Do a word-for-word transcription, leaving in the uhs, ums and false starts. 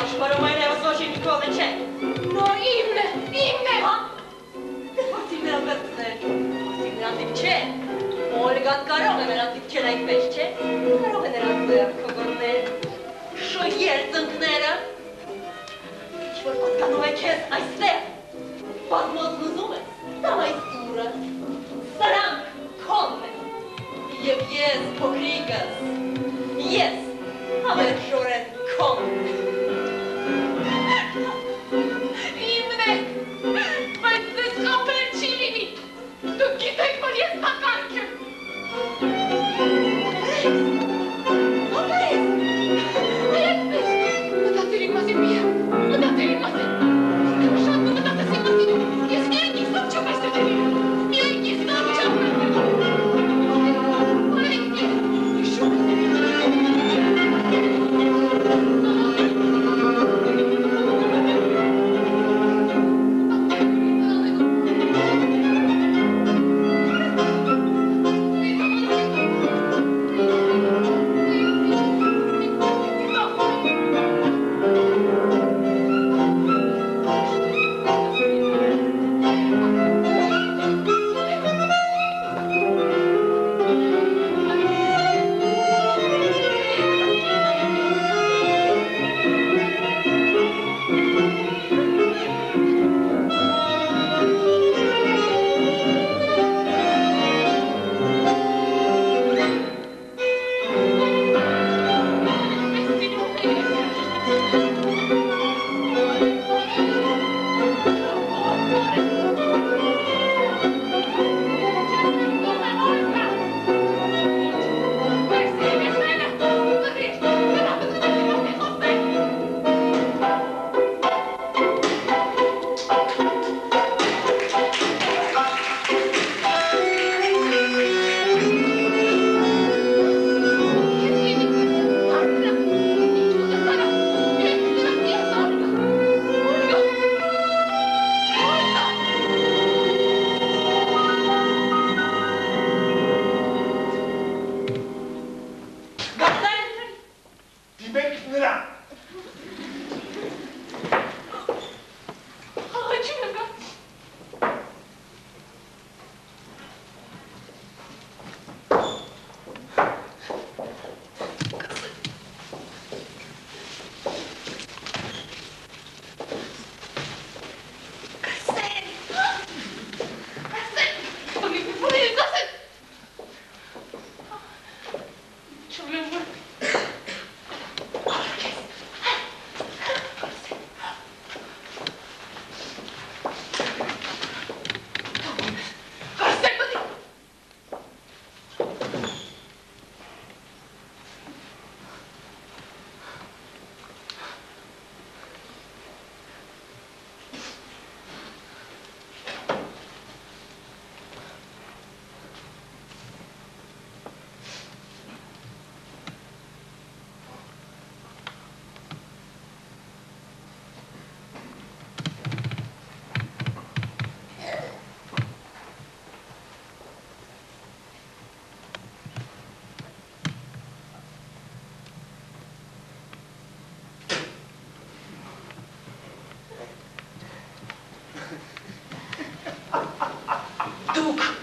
Oj, ma rămâne o să și Nicole, ce? No, imne, imne! Oține la vârstne, oține la tip ce? Olga, carome me la tip ce la ipește? Carome ne la zăr, cogonne. Și el tâncneră? Și vor pot ca nu vechesc, ai stea. Pas mă zluzume, da mai stură. Săranc, conne. Eu ies, pocrigas. Ies, aver șoren, conne. Imne! Mai descopere cilimii! Tu ghidai cu el stacarche! Date rimase mie! Date rimase! Șandu, date se continu! Ești mie închis, nu ce mai stăte mie! Mie închis, nu ce mai stăte mie! Mie închis! Șu! Duc!